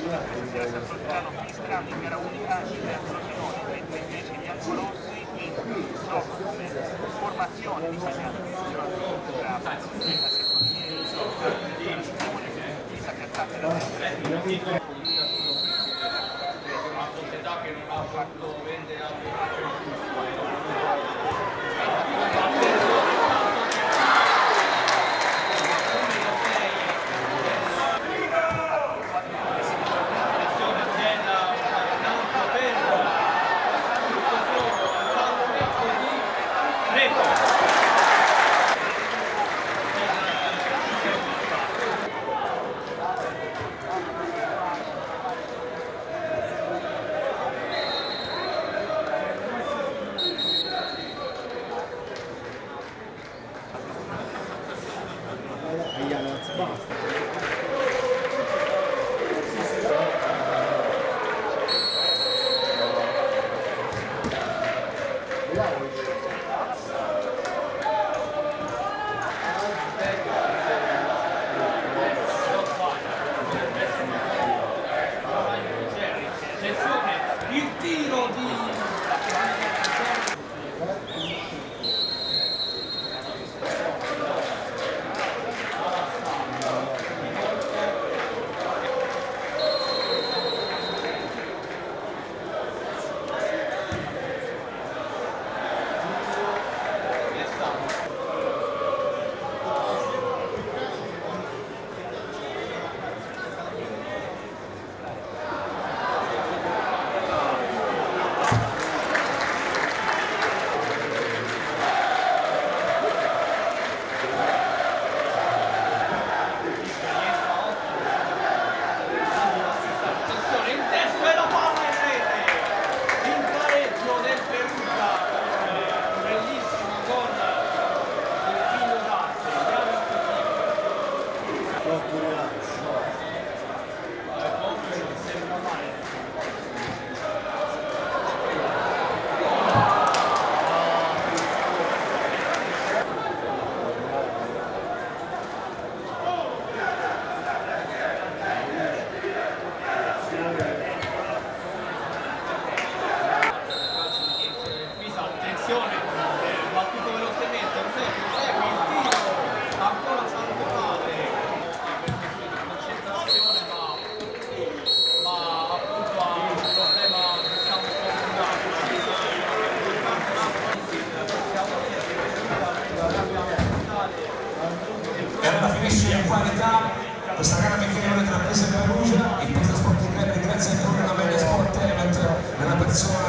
Soltrano Fistrano in gara unica, il Frosinone mette invece i biancorossi in formazione di segnale una società che non ha fatto vendere il tiro di finisce in qualità questa gara amichevole tra Pisa e Perugia. Il Pisa Sport Club ringrazia ancora la Media Sport Event nella persona